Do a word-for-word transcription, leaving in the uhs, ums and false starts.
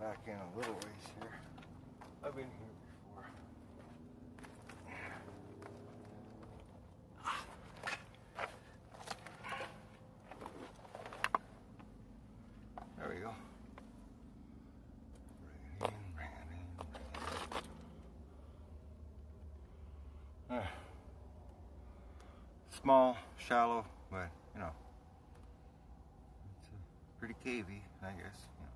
back in a little ways here. I've been here before. There we go. Bring it in, bring it in, bring it in. There. Small, shallow, but you know, it's uh, pretty cavey, I guess. You know.